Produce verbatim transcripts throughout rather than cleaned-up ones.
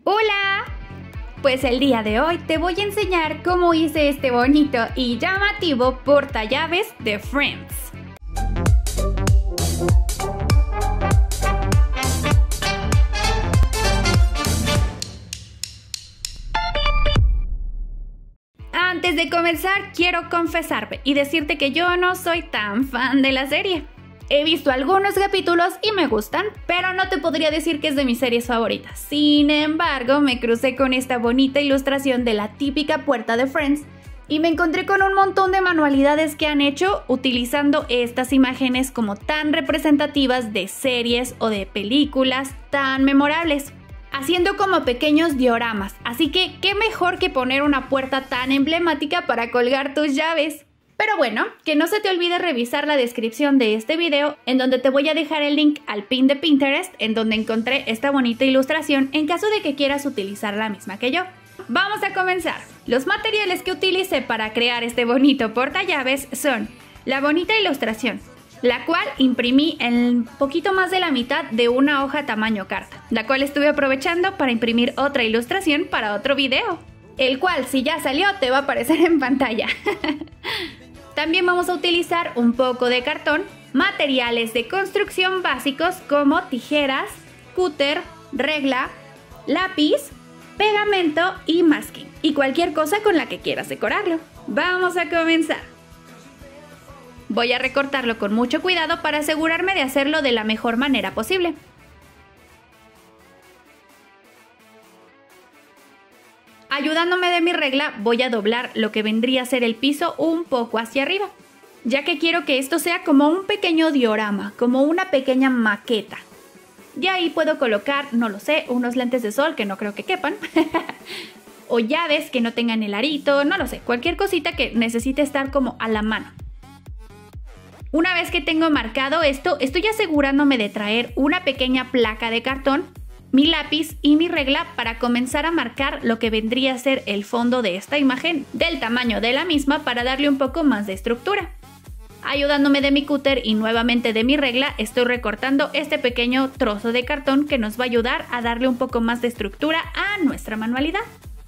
¡Hola! Pues el día de hoy te voy a enseñar cómo hice este bonito y llamativo portallaves de Friends. Antes de comenzar, quiero confesarme y decirte que yo no soy tan fan de la serie. He visto algunos capítulos y me gustan, pero no te podría decir que es de mis series favoritas. Sin embargo, me crucé con esta bonita ilustración de la típica puerta de Friends y me encontré con un montón de manualidades que han hecho utilizando estas imágenes como tan representativas de series o de películas tan memorables, haciendo como pequeños dioramas. Así que, ¿qué mejor que poner una puerta tan emblemática para colgar tus llaves? Pero bueno, que no se te olvide revisar la descripción de este video, en donde te voy a dejar el link al pin de Pinterest, en donde encontré esta bonita ilustración en caso de que quieras utilizar la misma que yo. Vamos a comenzar. Los materiales que utilicé para crear este bonito portallaves son la bonita ilustración, la cual imprimí en poquito más de la mitad de una hoja tamaño carta, la cual estuve aprovechando para imprimir otra ilustración para otro video, el cual si ya salió te va a aparecer en pantalla. También vamos a utilizar un poco de cartón, materiales de construcción básicos como tijeras, cúter, regla, lápiz, pegamento y masking, y cualquier cosa con la que quieras decorarlo. Vamos a comenzar. Voy a recortarlo con mucho cuidado para asegurarme de hacerlo de la mejor manera posible. Ayudándome de mi regla, voy a doblar lo que vendría a ser el piso un poco hacia arriba, ya que quiero que esto sea como un pequeño diorama, como una pequeña maqueta. Y ahí puedo colocar, no lo sé, unos lentes de sol que no creo que quepan, o llaves que no tengan el arito, no lo sé, cualquier cosita que necesite estar como a la mano. Una vez que tengo marcado esto, estoy asegurándome de traer una pequeña placa de cartón, mi lápiz y mi regla para comenzar a marcar lo que vendría a ser el fondo de esta imagen del tamaño de la misma para darle un poco más de estructura. Ayudándome de mi cúter y nuevamente de mi regla, estoy recortando este pequeño trozo de cartón que nos va a ayudar a darle un poco más de estructura a nuestra manualidad.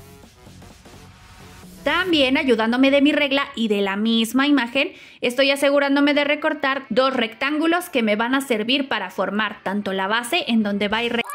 También ayudándome de mi regla y de la misma imagen, estoy asegurándome de recortar dos rectángulos que me van a servir para formar tanto la base en donde va a ir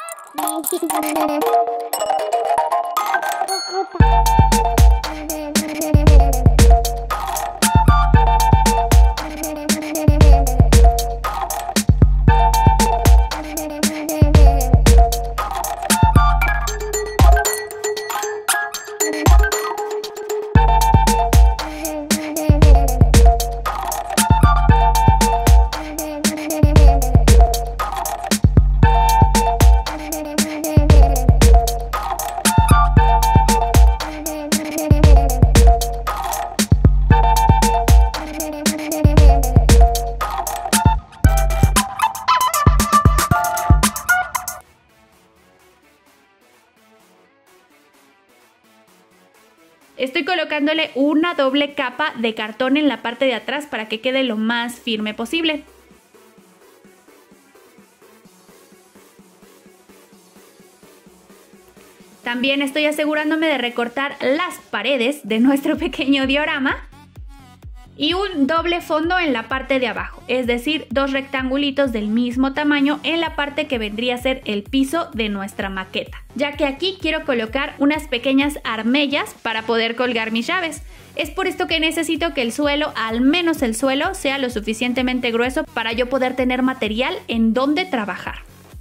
Estoy colocándole una doble capa de cartón en la parte de atrás para que quede lo más firme posible. También estoy asegurándome de recortar las paredes de nuestro pequeño diorama y un doble fondo en la parte de abajo, es decir, dos rectangulitos del mismo tamaño en la parte que vendría a ser el piso de nuestra maqueta, ya que aquí quiero colocar unas pequeñas armellas para poder colgar mis llaves. Es por esto que necesito que el suelo, al menos el suelo, sea lo suficientemente grueso para yo poder tener material en donde trabajar.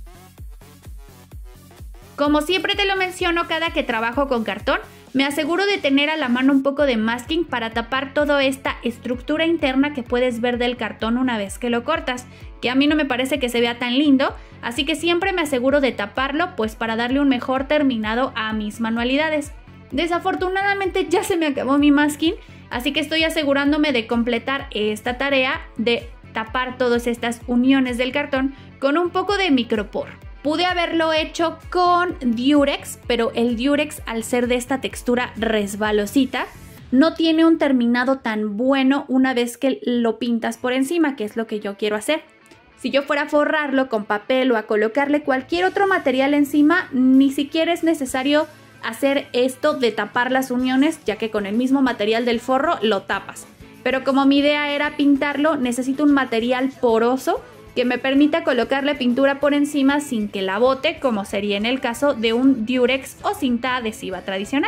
Como siempre te lo menciono cada que trabajo con cartón, me aseguro de tener a la mano un poco de masking para tapar toda esta estructura interna que puedes ver del cartón una vez que lo cortas, que a mí no me parece que se vea tan lindo, así que siempre me aseguro de taparlo pues para darle un mejor terminado a mis manualidades. Desafortunadamente ya se me acabó mi masking, así que estoy asegurándome de completar esta tarea de tapar todas estas uniones del cartón con un poco de micropor. Pude haberlo hecho con Durex, pero el Durex, al ser de esta textura resbalosita, no tiene un terminado tan bueno una vez que lo pintas por encima, que es lo que yo quiero hacer. Si yo fuera a forrarlo con papel o a colocarle cualquier otro material encima, ni siquiera es necesario hacer esto de tapar las uniones, ya que con el mismo material del forro lo tapas. Pero como mi idea era pintarlo, necesito un material poroso que me permita colocarle pintura por encima sin que la bote, como sería en el caso de un Durex o cinta adhesiva tradicional.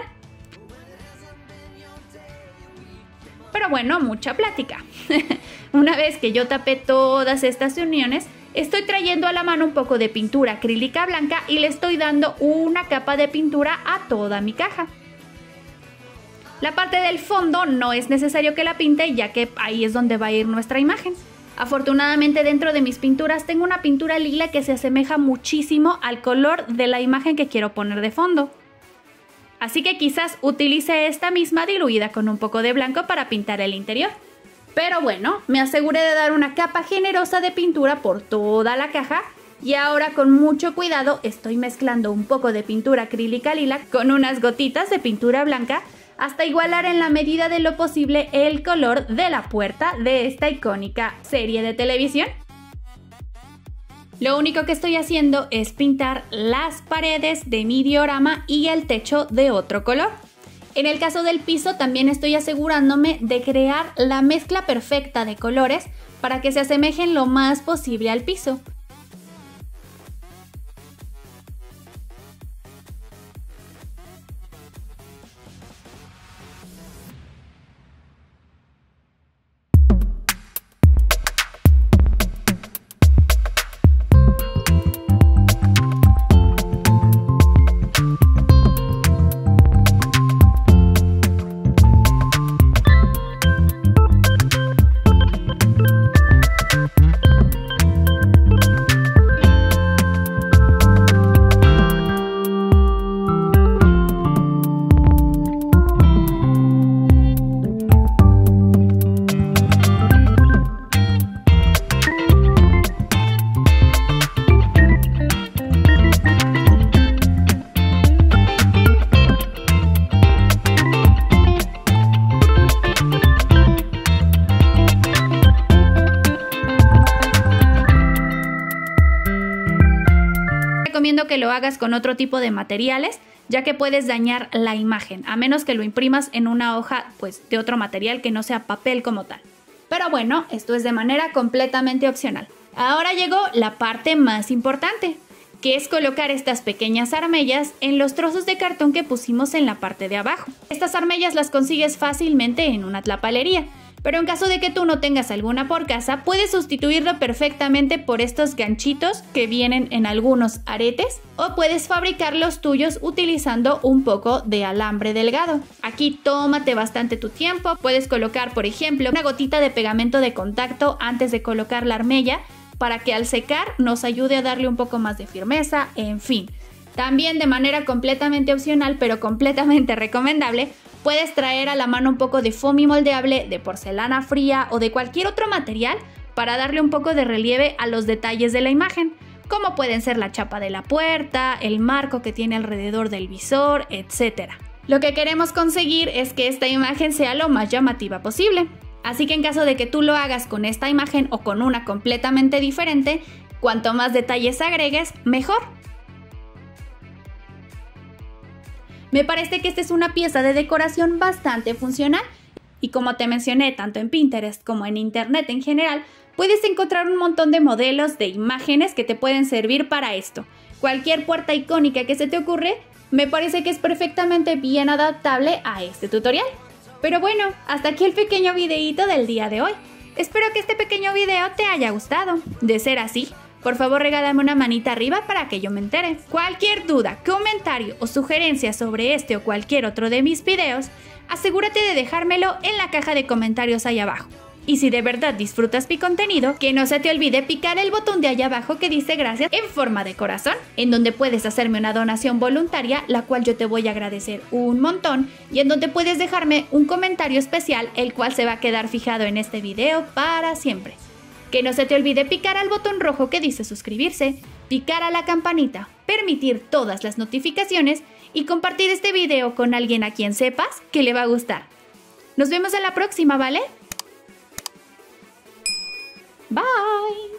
Pero bueno, mucha plática. Una vez que yo tapé todas estas uniones, estoy trayendo a la mano un poco de pintura acrílica blanca y le estoy dando una capa de pintura a toda mi caja. La parte del fondo no es necesario que la pinte, ya que ahí es donde va a ir nuestra imagen. Afortunadamente dentro de mis pinturas tengo una pintura lila que se asemeja muchísimo al color de la imagen que quiero poner de fondo. Así que quizás utilice esta misma diluida con un poco de blanco para pintar el interior. Pero bueno, me aseguré de dar una capa generosa de pintura por toda la caja y ahora con mucho cuidado estoy mezclando un poco de pintura acrílica lila con unas gotitas de pintura blanca hasta igualar en la medida de lo posible el color de la puerta de esta icónica serie de televisión. Lo único que estoy haciendo es pintar las paredes de mi diorama y el techo de otro color. En el caso del piso también estoy asegurándome de crear la mezcla perfecta de colores para que se asemejen lo más posible al piso. Recomiendo que lo hagas con otro tipo de materiales, ya que puedes dañar la imagen, a menos que lo imprimas en una hoja pues, de otro material que no sea papel como tal. Pero bueno, esto es de manera completamente opcional. Ahora llegó la parte más importante, que es colocar estas pequeñas armellas en los trozos de cartón que pusimos en la parte de abajo. Estas armellas las consigues fácilmente en una tlapalería, pero en caso de que tú no tengas alguna por casa, puedes sustituirlo perfectamente por estos ganchitos que vienen en algunos aretes, o puedes fabricar los tuyos utilizando un poco de alambre delgado. Aquí tómate bastante tu tiempo, puedes colocar por ejemplo una gotita de pegamento de contacto antes de colocar la armella para que al secar nos ayude a darle un poco más de firmeza, en fin. También de manera completamente opcional pero completamente recomendable, puedes traer a la mano un poco de foamy moldeable, de porcelana fría o de cualquier otro material para darle un poco de relieve a los detalles de la imagen, como pueden ser la chapa de la puerta, el marco que tiene alrededor del visor, etcétera. Lo que queremos conseguir es que esta imagen sea lo más llamativa posible. Así que en caso de que tú lo hagas con esta imagen o con una completamente diferente, cuanto más detalles agregues, mejor. Me parece que esta es una pieza de decoración bastante funcional y como te mencioné tanto en Pinterest como en internet en general, puedes encontrar un montón de modelos de imágenes que te pueden servir para esto. Cualquier puerta icónica que se te ocurre, me parece que es perfectamente bien adaptable a este tutorial. Pero bueno, hasta aquí el pequeño videíto del día de hoy. Espero que este pequeño video te haya gustado. De ser así, por favor regálame una manita arriba para que yo me entere. Cualquier duda, comentario o sugerencia sobre este o cualquier otro de mis videos, asegúrate de dejármelo en la caja de comentarios ahí abajo. Y si de verdad disfrutas mi contenido, que no se te olvide picar el botón de allá abajo que dice gracias en forma de corazón, en donde puedes hacerme una donación voluntaria, la cual yo te voy a agradecer un montón, y en donde puedes dejarme un comentario especial, el cual se va a quedar fijado en este video para siempre. Que no se te olvide picar al botón rojo que dice suscribirse, picar a la campanita, permitir todas las notificaciones y compartir este video con alguien a quien sepas que le va a gustar. Nos vemos en la próxima, ¿vale? Bye!